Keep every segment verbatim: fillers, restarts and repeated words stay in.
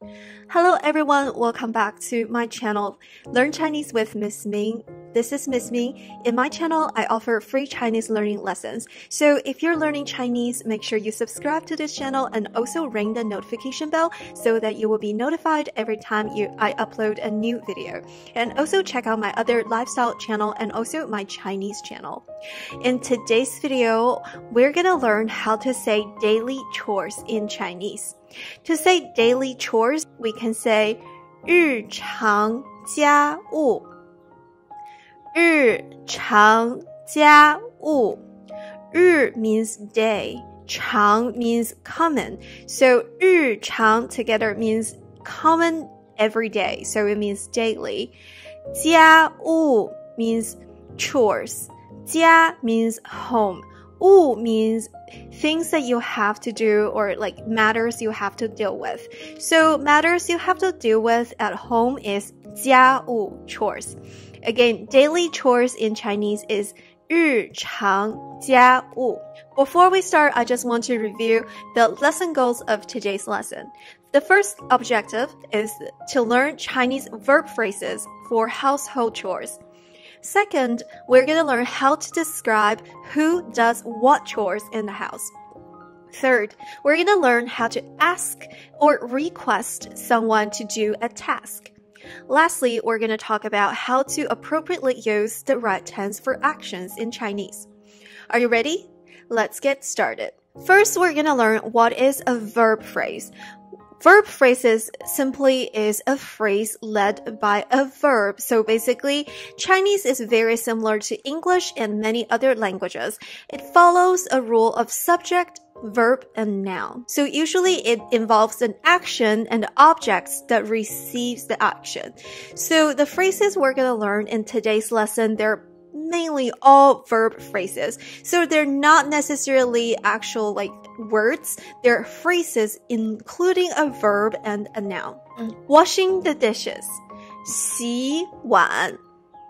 Hello everyone, welcome back to my channel, Learn Chinese with Miss Ming. This is Miss Ming. In my channel, I offer free Chinese learning lessons. So if you're learning Chinese, make sure you subscribe to this channel and also ring the notification bell so that you will be notified every time you I upload a new video. And also check out my other lifestyle channel and also my Chinese channel. In today's video, we're gonna learn how to say daily chores in Chinese. To say daily chores, we can say 日常家务日常家务日 means day, 常 means common. So 日常 together means common every day. So it means daily. 家务 means chores. 家 means home. 务 means things that you have to do or like matters you have to deal with. So matters you have to deal with at home is 家务 chores. Again, daily chores in Chinese is 日常家务. Before we start, I just want to review the lesson goals of today's lesson. The first objective is to learn Chinese verb phrases for household chores. Second, we're going to learn how to describe who does what chores in the house. Third, we're going to learn how to ask or request someone to do a task. Lastly, we're going to talk about how to appropriately use the right tense for actions in Chinese. Are you ready? Let's get started. First, we're going to learn what is a verb phrase. Verb phrases simply is a phrase led by a verb. So basically, Chinese is very similar to English and many other languages. It follows a rule of subject, verb, and noun. So usually it involves an action and objects that receives the action. So the phrases we're going to learn in today's lesson, they're mainly all verb phrases. So they're not necessarily actual like words. They're phrases including a verb and a noun. Mm. Washing the dishes. 洗碗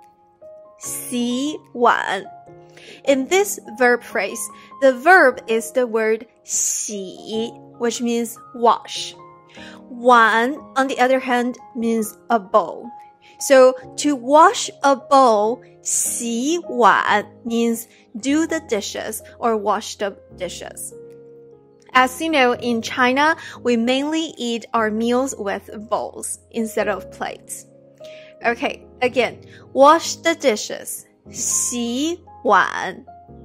洗碗 In this verb phrase, the verb is the word 洗, which means wash. 碗, on the other hand, means a bowl. So to wash a bowl, 洗碗 means do the dishes or wash the dishes. As you know, in China, we mainly eat our meals with bowls instead of plates. Okay, again, wash the dishes. 洗碗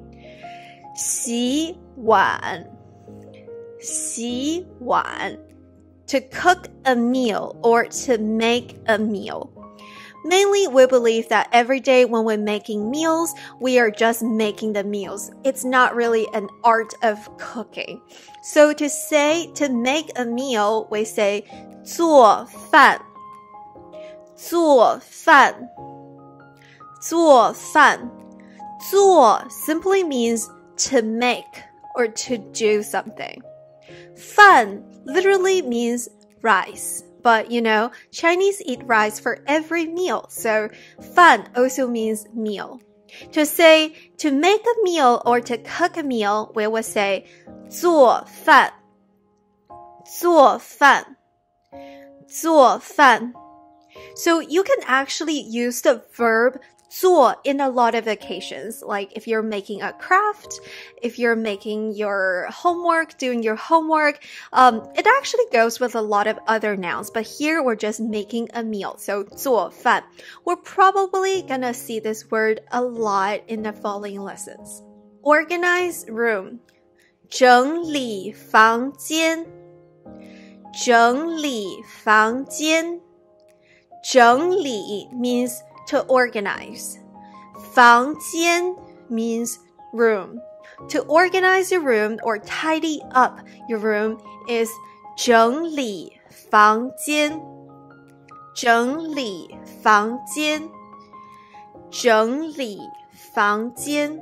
洗碗洗碗 To cook a meal or to make a meal. Mainly, we believe that every day when we're making meals, we are just making the meals. It's not really an art of cooking. So to say, to make a meal, we say 做饭做饭做饭做 simply means to make or to do something. 饭 literally means rice. But, you know, Chinese eat rice for every meal. So, 饭 also means meal. To say, to make a meal or to cook a meal, we would say 做饭做饭做饭 So you can actually use the verb 做 in a lot of occasions, like if you're making a craft, if you're making your homework, doing your homework, um, it actually goes with a lot of other nouns, but here we're just making a meal, so 做饭. We're probably gonna see this word a lot in the following lessons. Organize room. 整理房间整理房间整理 means to organize. 房间 means room. To organize your room or tidy up your room is 整理房间整理房间整理房间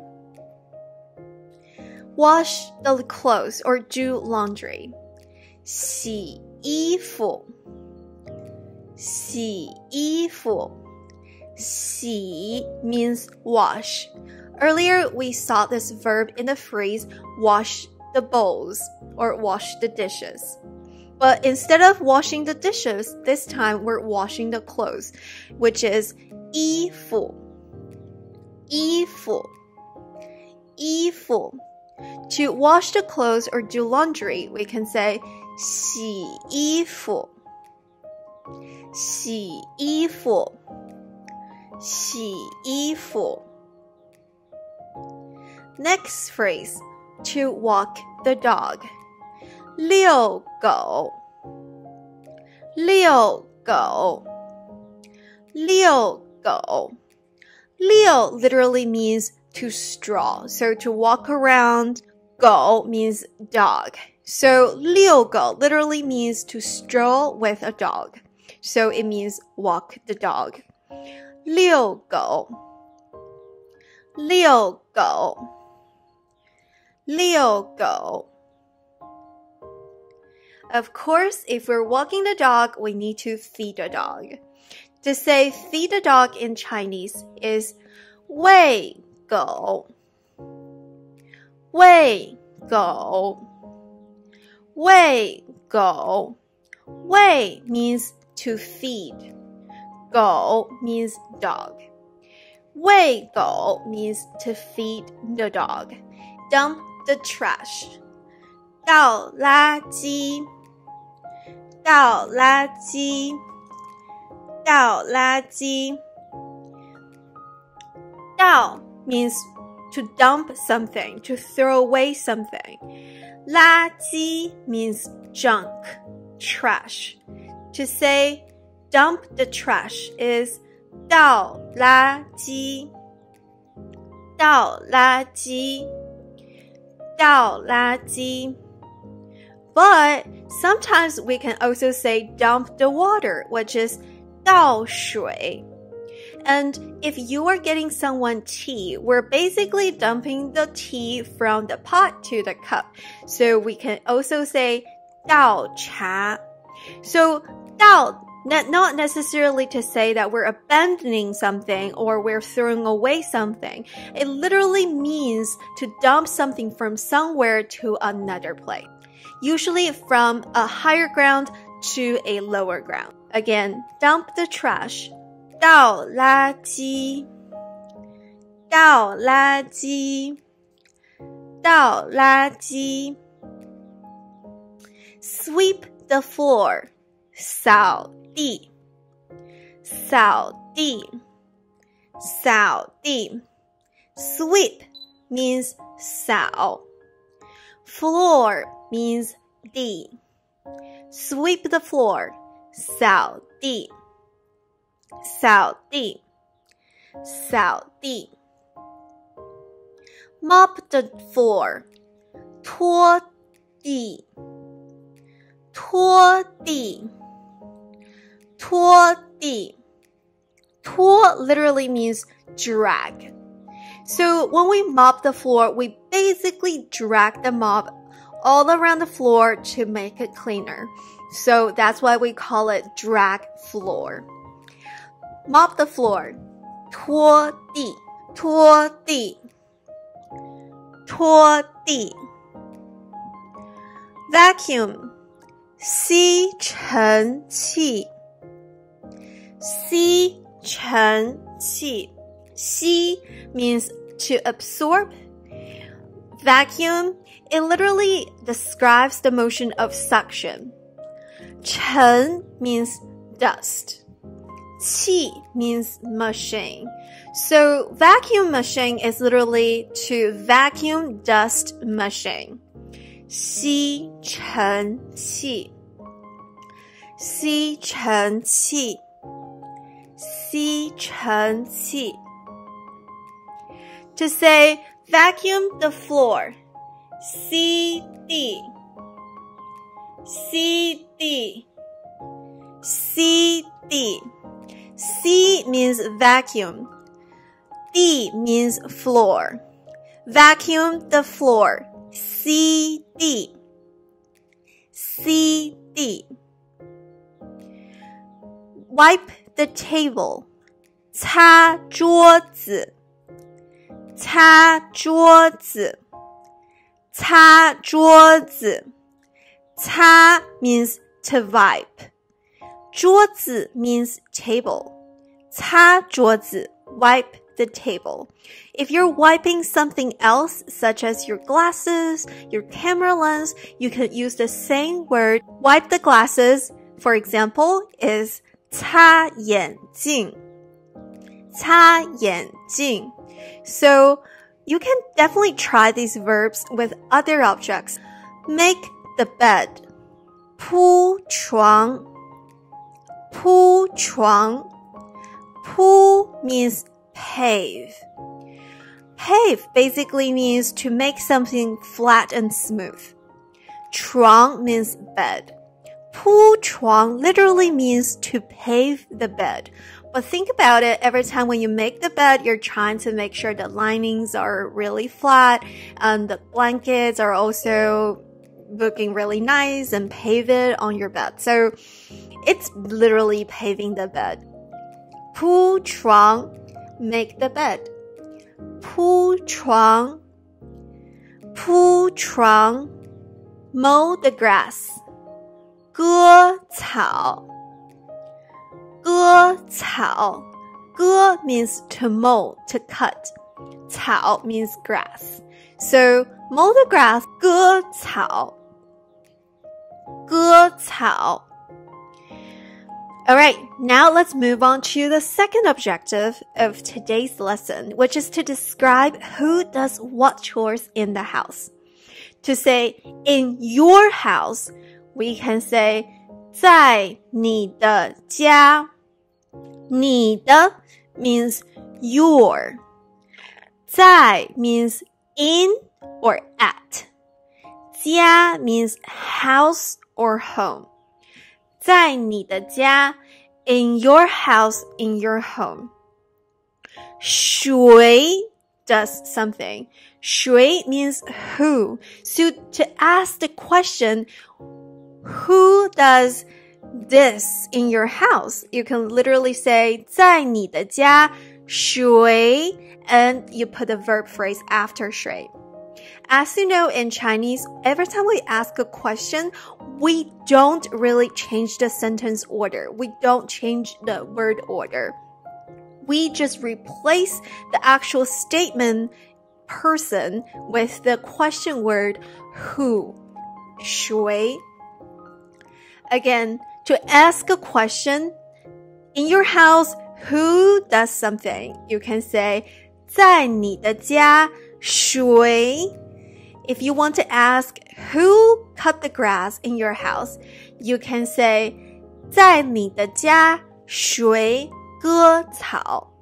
Wash the clothes or do laundry. 洗衣服洗衣服洗 means wash. Earlier, we saw this verb in the phrase wash the bowls or wash the dishes. But instead of washing the dishes, this time we're washing the clothes, which is 衣服衣服衣服 To wash the clothes or do laundry, we can say 洗衣服洗衣服洗衣服 Next phrase, to walk the dog. 遛狗遛狗遛狗 遛 literally means to stroll. So to walk around, 狗 means dog. So 遛狗 literally means to stroll with a dog. So it means walk the dog. 遛狗遛狗遛狗 Of course, if we're walking the dog, we need to feed the dog. To say feed the dog in Chinese is 喂狗喂狗喂狗 喂 means to feed. 狗 means dog. 喂狗 means to feed the dog. Dump the trash. 倒垃圾倒垃圾倒垃圾 倒 means to dump something, to throw away something. 垃圾 means junk, trash. To say dump the trash is 倒垃圾倒垃圾倒垃圾 But sometimes we can also say dump the water, which is 倒水 And if you are getting someone tea, we're basically dumping the tea from the pot to the cup. So we can also say 倒茶 So 倒 not necessarily to say that we're abandoning something or we're throwing away something. It literally means to dump something from somewhere to another place. Usually from a higher ground to a lower ground. Again, dump the trash. 倒垃圾倒垃圾倒垃圾 Sweep the floor. 扫地扫地扫地 Sweep means 扫 Floor means 地 Sweep the floor 扫地扫地扫地 Mop the floor 拖地拖地拖地拖 literally means drag. So when we mop the floor, we basically drag the mop all around the floor to make it cleaner. So that's why we call it drag floor. Mop the floor. 拖地拖地拖地 Vacuum. 吸尘器吸尘器吸 means to absorb. Vacuum, it literally describes the motion of suction. 尘 means dust. 器 means machine. So vacuum machine is literally to vacuum dust machine. 吸尘器吸尘器吸尘器 To say vacuum the floor. 吸地吸地吸地 C means vacuum. D means floor. Vacuum the floor. C D C D Wipe the table. 擦桌子擦桌子擦桌子擦 means to wipe. 桌子 means table. 擦桌子 wipe the table. If you're wiping something else, such as your glasses, your camera lens, you can use the same word. Wipe the glasses, for example, is 擦眼镜. 擦眼镜. So you can definitely try these verbs with other objects. Make the bed. 铺床. 铺床. 铺 means pave. Pave basically means to make something flat and smooth. 床 means bed. 铺床 literally means to pave the bed. But think about it, every time when you make the bed, you're trying to make sure the linings are really flat and the blankets are also looking really nice and pave it on your bed. So it's literally paving the bed. 铺床 make the bed. 铺床铺床 mow the grass. 割草割草 割 means to mow, to cut. 草 means grass. So mow the grass. 割草割草 Alright, now let's move on to the second objective of today's lesson, which is to describe who does what chores in the house. To say, in your house, we can say, 在你的家. 你的 means your. 在 means in or at. 家 means house or home. 在你的家 in your house, in your home. 谁 does something. 谁 means who. So to ask the question, who does this in your house? You can literally say 在你的家谁 and you put the verb phrase after 谁. As you know, in Chinese, every time we ask a question, we don't really change the sentence order. We don't change the word order. We just replace the actual statement person with the question word who. 谁. Again, to ask a question, in your house, who does something? You can say 在你的家谁. If you want to ask who cut the grass in your house, you can say 在你的家谁割草.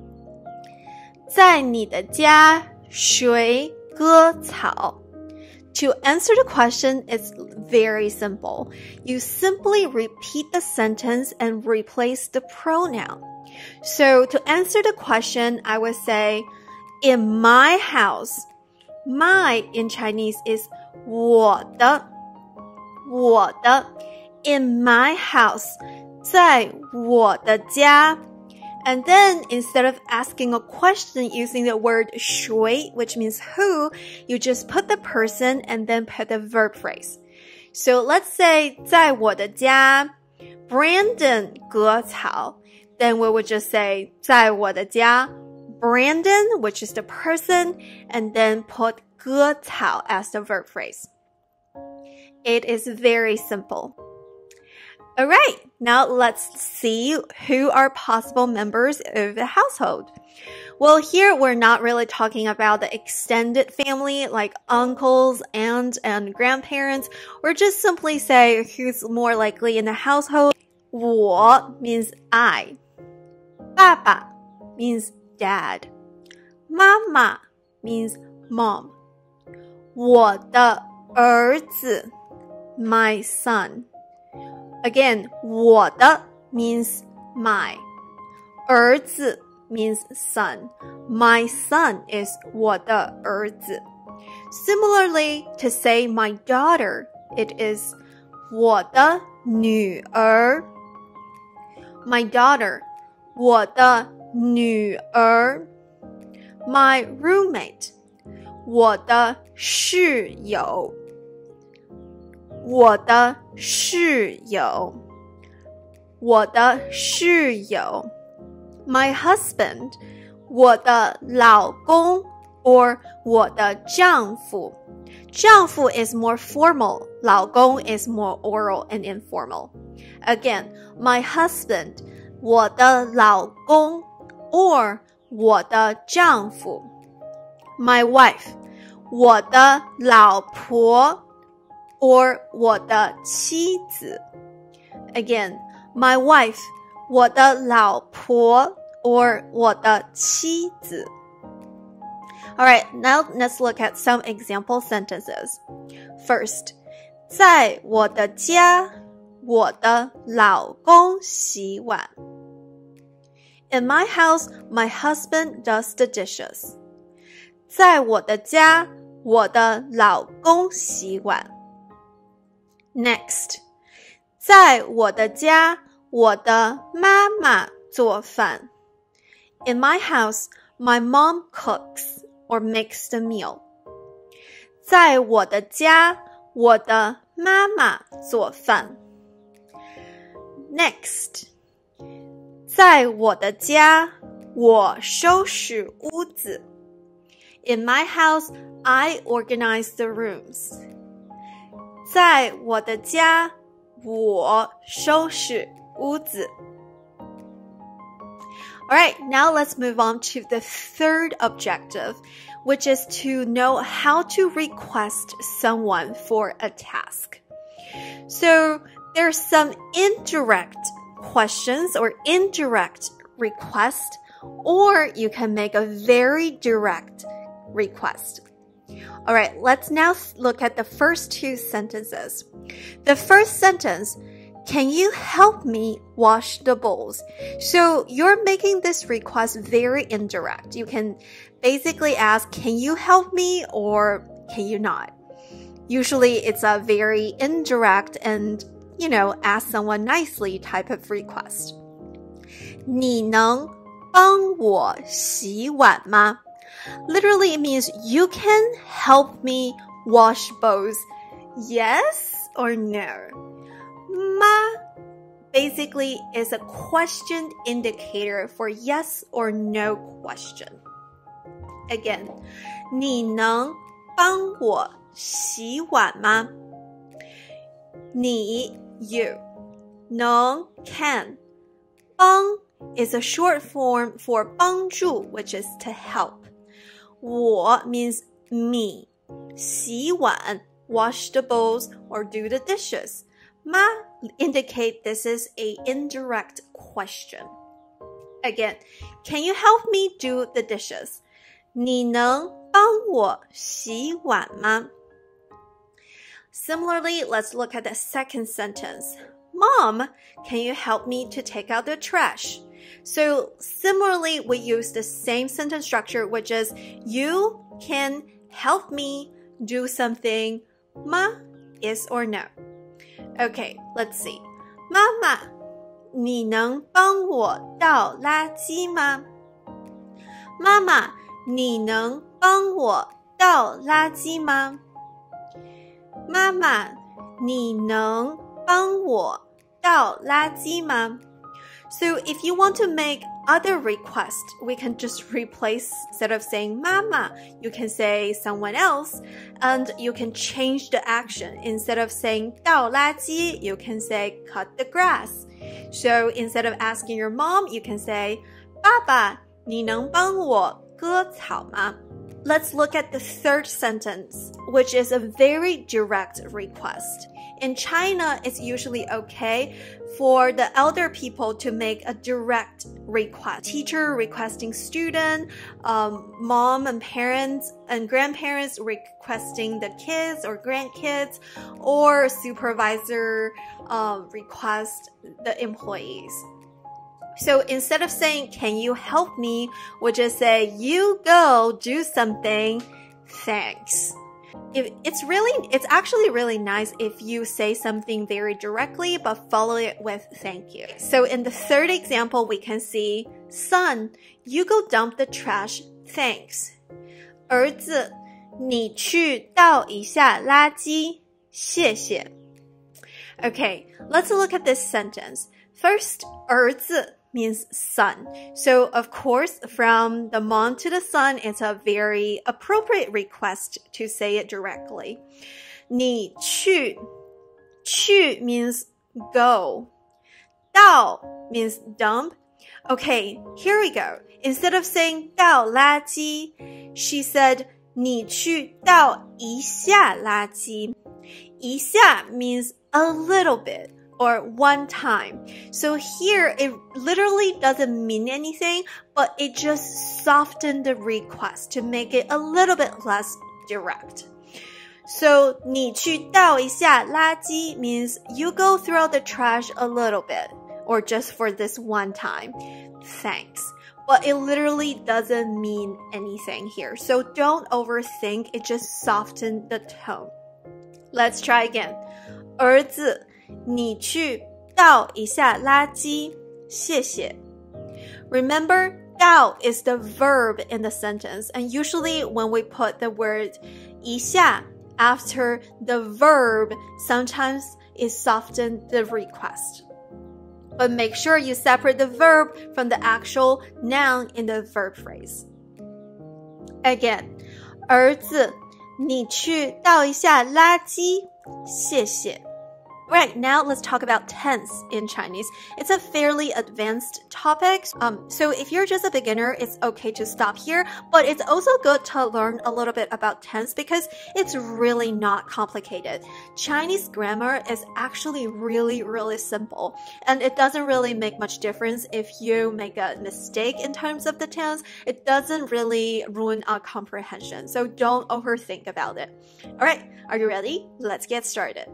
在你的家谁割草. To answer the question, it's very simple. You simply repeat the sentence and replace the pronoun. So to answer the question, I would say, in my house. My in Chinese is 我的我的 in my house 在我的家 And then instead of asking a question using the word 谁 which means who, you just put the person and then put the verb phrase. So let's say 在我的家 Brandon 割草 Then we would just say 在我的家Brandon, which is the person, and then put 割草 as the verb phrase. It is very simple. Alright, now let's see who are possible members of the household. Well, here we're not really talking about the extended family like uncles, aunts, and grandparents. We're just simply say who's more likely in the household. 我 means I. 爸爸 means dad. Mama means mom. 我的儿子 my son. Again, 我的 means my. 儿子 means son. My son is 我的儿子. Similarly, to say my daughter, it is 我的女儿. My daughter, 我的女儿 My roommate 我的室友我的室友，我的室友。My husband, 我的老公 or 我的丈夫。丈夫 is more formal, 老公 is more oral and informal. Again, my husband, 我的老公 or 我的丈夫。My wife, 我的老婆 or 我的妻子。Again, my wife, 我的老婆 or 我的妻子。Alright, now let's look at some example sentences. First, 在我的家，我的老公洗碗。In my house, my husband does the dishes. 在我的家，我的老公洗碗。Next, 在我的家，我的妈妈做饭。In my house, my mom cooks or makes the meal. 在我的家，我的妈妈做饭。Next, 在我的家，我收拾屋子。In my house, I organize the rooms. 在我的家，我收拾屋子。Alright, now let's move on to the third objective, which is to know how to request someone for a task. So there's some indirect questions or indirect request, or you can make a very direct request. Alright, let's now look at the first two sentences. The first sentence, can you help me wash the bowls? So you're making this request very indirect. You can basically ask, can you help me or can you not? Usually it's a very indirect and, you know, ask someone nicely type of request. 你能帮我洗碗吗? Literally it means you can help me wash bowls. Yes or no? Ma basically is a question indicator for yes or no question. Again, 你能帮我洗碗吗? 你 you 能 can 帮 is a short form for 帮助, which is to help. 我 means me. 洗碗 wash the bowls or do the dishes. Ma indicate this is a indirect question. Again, can you help me do the dishes? 你能帮我洗碗吗? Similarly, let's look at the second sentence. Mom, can you help me to take out the trash? So similarly, we use the same sentence structure, which is you can help me do something. Ma, yes or no? Okay, let's see. 妈妈，你能帮我倒垃圾吗？妈妈，你能帮我倒垃圾吗？妈妈，你能帮我倒垃圾吗？ So if you want to make other requests, we can just replace, instead of saying mama, you can say someone else, and you can change the action. Instead of saying 倒垃圾, you can say cut the grass. So instead of asking your mom, you can say 爸爸，你能帮我割草吗? Let's look at the third sentence, which is a very direct request. In China, it's usually okay for the elder people to make a direct request. Teacher requesting student, um, mom and parents and grandparents requesting the kids or grandkids, or supervisor um, request the employees. So instead of saying, can you help me, we'll just say, you go do something, thanks. If it's really, it's actually really nice if you say something very directly, but follow it with thank you. So in the third example, we can see, son, you go dump the trash, thanks. 儿子，你去倒一下垃圾，谢谢. Okay, let's look at this sentence. First, 儿子 means son. So, of course, from the mom to the son, it's a very appropriate request to say it directly. 你去, 去 means go. 倒 means dump. Okay, here we go. Instead of saying 倒垃圾, she said 你去倒一下垃圾. 一下 means a little bit or one time. So here it literally doesn't mean anything, but it just softened the request to make it a little bit less direct. So 你去倒一下垃圾 means you go throw the trash a little bit or just for this one time. Thanks. But it literally doesn't mean anything here. So don't overthink, it just softened the tone. Let's try again. 儿子你去倒一下垃圾，谢谢。Remember, 倒 is the verb in the sentence, and usually when we put the word 一下 after the verb, sometimes it softens the request. But make sure you separate the verb from the actual noun in the verb phrase. Again, 儿子你去倒一下垃圾，谢谢。Right, now let's talk about tense in Chinese. It's a fairly advanced topic. Um, so if you're just a beginner, it's okay to stop here. But it's also good to learn a little bit about tense because it's really not complicated. Chinese grammar is actually really, really simple. And it doesn't really make much difference if you make a mistake in terms of the tense. It doesn't really ruin our comprehension. So don't overthink about it. All right, are you ready? Let's get started.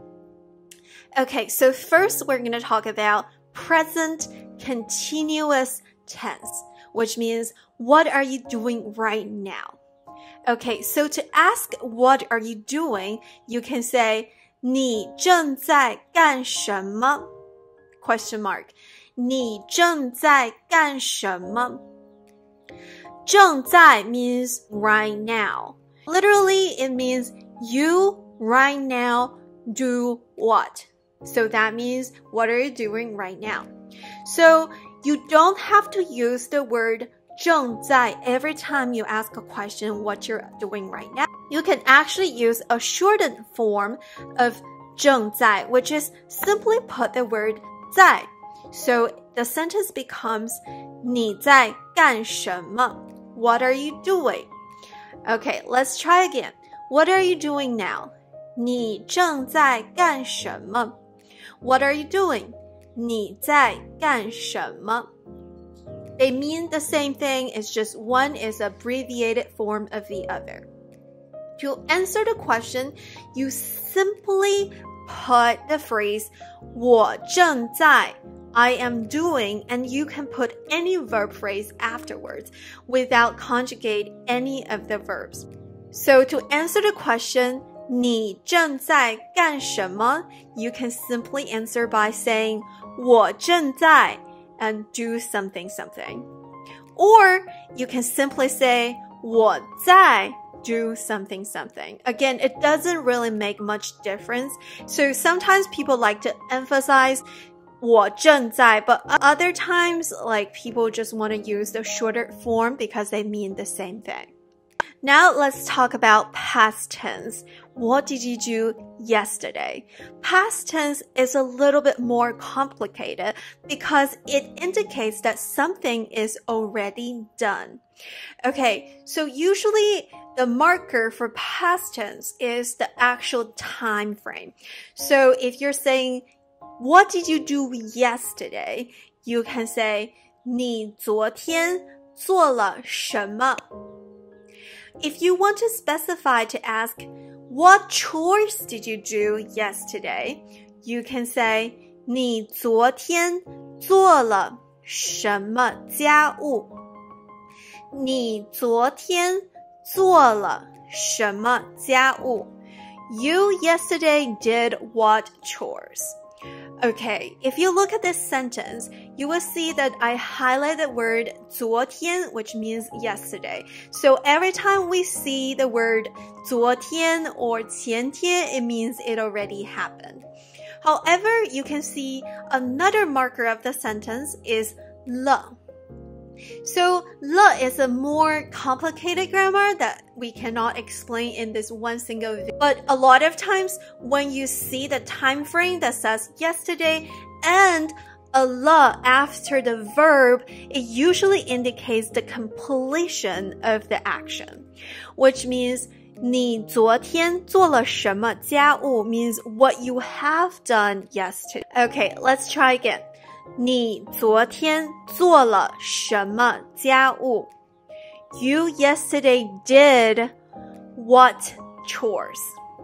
Okay, so first we're going to talk about present continuous tense, which means what are you doing right now? Okay, so to ask what are you doing, you can say 你正在干什么? Question mark. 你正在干什么? 正在 means right now. Literally, it means you right now do what? So that means, what are you doing right now? So you don't have to use the word 正在 every time you ask a question what you're doing right now. You can actually use a shortened form of 正在, which is simply put the word 在. So the sentence becomes 你在干什么? What are you doing? Okay, let's try again. What are you doing now? 你正在干什么? What are you doing? 你在干什么? They mean the same thing, it's just one is an abbreviated form of the other. To answer the question, you simply put the phrase 我正在 I am doing, and you can put any verb phrase afterwards without conjugate any of the verbs. So to answer the question, 你正在干什么? You can simply answer by saying 我正在 and do something something. Or you can simply say 我在 do something something. Again, it doesn't really make much difference. So sometimes people like to emphasize 我正在, but other times, like people just want to use the shorter form because they mean the same thing. Now let's talk about past tense. What did you do yesterday? Past tense is a little bit more complicated because it indicates that something is already done. Okay, so usually the marker for past tense is the actual time frame. So if you're saying, what did you do yesterday? You can say, 你昨天做了什么? If you want to specify to ask, what chores did you do yesterday? You can say, 你昨天做了什么家务? 你昨天做了什么家务? You yesterday did what chores? Okay, if you look at this sentence, you will see that I highlight the word 昨天, which means yesterday. So every time we see the word 昨天 or 前天, it means it already happened. However, you can see another marker of the sentence is le. So, le is a more complicated grammar that we cannot explain in this one single video. But a lot of times, when you see the time frame that says yesterday and a le after the verb, it usually indicates the completion of the action, which means 你昨天做了什么家务 means what you have done yesterday. Okay, let's try again. 你昨天做了什么家务 You yesterday did what chores?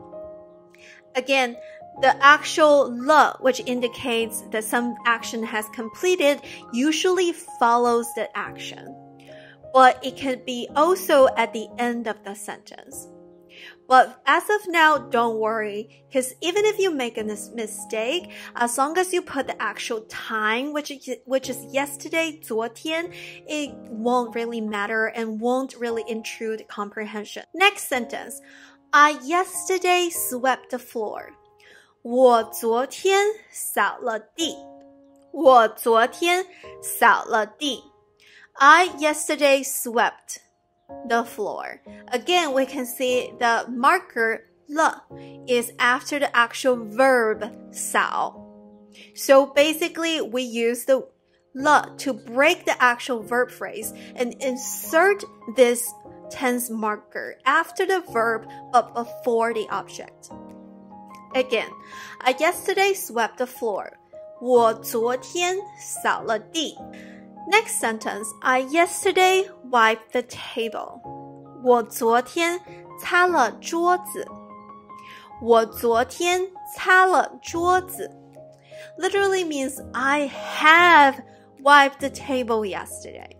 Again, the actual le, which indicates that some action has completed, usually follows the action. But it could be also at the end of the sentence. But as of now, don't worry, because even if you make a mistake, as long as you put the actual time, which is, which is yesterday, 昨天, it won't really matter and won't really intrude comprehension. Next sentence. I yesterday swept the floor. 我昨天扫了地。我昨天扫了地。I yesterday swept the floor. Again, we can see the marker le is after the actual verb 扫. So basically, we use the le to break the actual verb phrase and insert this tense marker after the verb but before the object. Again, I yesterday swept the floor. 我昨天扫了地。Next sentence, I yesterday wiped the table. 我昨天擦了桌子。我昨天擦了桌子。Literally means I have wiped the table yesterday.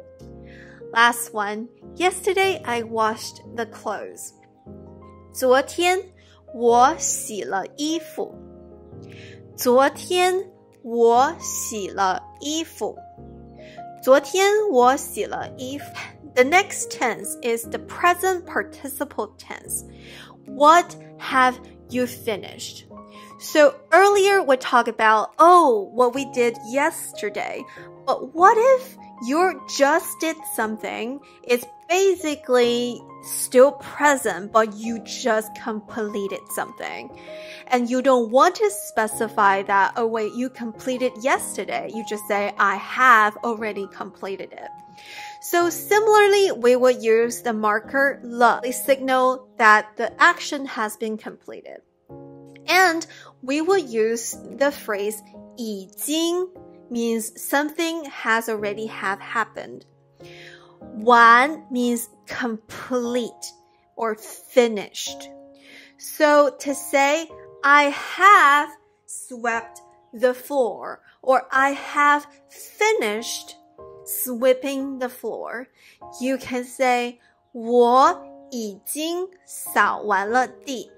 Last one, yesterday I washed the clothes. 昨天我洗了衣服。昨天我洗了衣服。昨天我洗了衣服。The next tense is the present participle tense. What have you finished? So earlier we talked about, oh, what we did yesterday. But what if you just did something? It's basically still present, but you just completed something. And you don't want to specify that, oh wait, you completed yesterday. You just say, I have already completed it. So similarly, we would use the marker le to signal that the action has been completed. And we will use the phrase 已经 means something has already have happened. 完 means complete or finished. So to say, I have swept the floor or I have finished sweeping the floor, you can say 我已经扫完了地。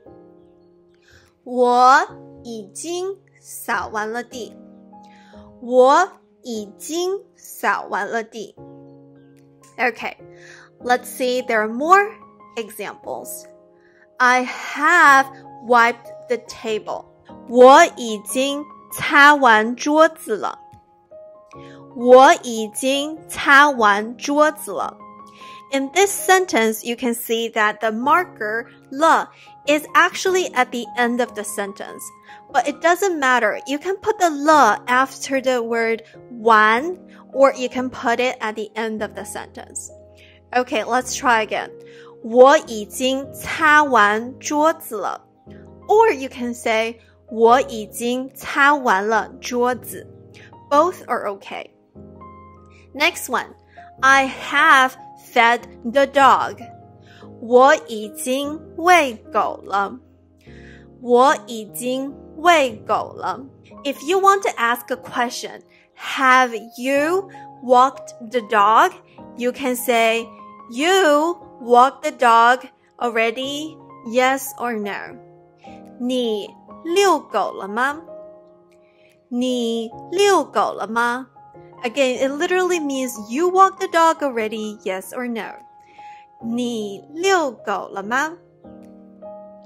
我已经扫完了地。我已经扫完了地。Okay, let's see, there are more examples. I have wiped the table. 我已经擦完桌子了。我已经擦完桌子了。In this sentence, you can see that the marker le is actually at the end of the sentence. But it doesn't matter. You can put the le after the word 完 or you can put it at the end of the sentence. Okay, let's try again. 我已经擦完桌子了。Or you can say 我已经擦完了桌子。Both are okay. Next one. I have fed the dog. 我已经喂狗了。我已经喂狗了。If you want to ask a question, have you walked the dog? You can say, you walked the dog already? Yes or no? 你遛狗了吗？你遛狗了吗？ Again, it literally means you walked the dog already, yes or no. 你遛狗了吗？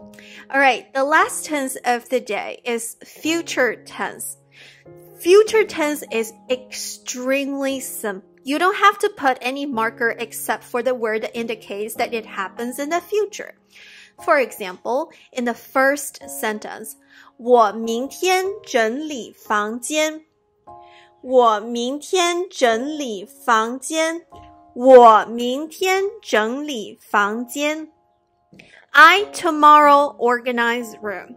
Alright, the last tense of the day is future tense. Future tense is extremely simple. You don't have to put any marker except for the word that indicates that it happens in the future. For example, in the first sentence, 我明天整理房间。我明天整理房间。我明天整理房间。I tomorrow organize room.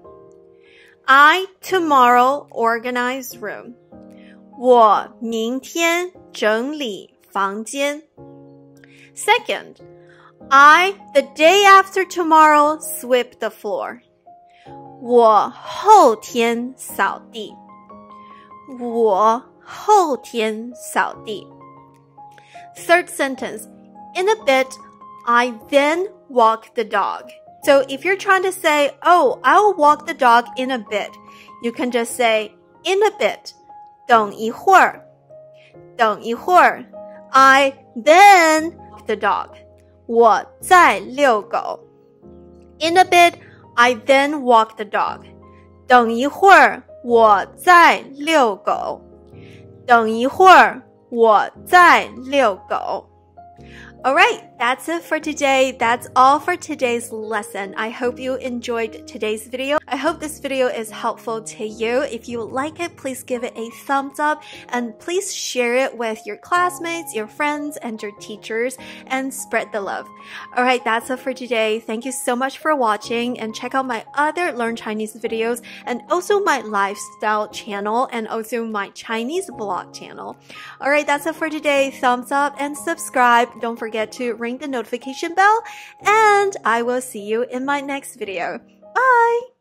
I tomorrow organize room. 我明天整理房间。Second, I, the day after tomorrow, sweep the floor. 我后天扫地。我后天扫地。Third sentence, in a bit, I then walk the dog. So if you're trying to say, oh, I'll walk the dog in a bit, you can just say, in a bit. 等一会儿。等一会儿。I then walk the dog. 我再遛狗。In a bit, I then walk the dog. 等一会儿，我再遛狗。等一会儿，我再遛狗。Alright, that's it for today. That's all for today's lesson. I hope you enjoyed today's video. I hope this video is helpful to you. If you like it, please give it a thumbs up and please share it with your classmates, your friends, and your teachers and spread the love. Alright, that's it for today. Thank you so much for watching and check out my other Learn Chinese videos and also my lifestyle channel and also my Chinese blog channel. Alright, that's it for today. Thumbs up and subscribe. Don't forget Forget to ring the notification bell, and I will see you in my next video. Bye!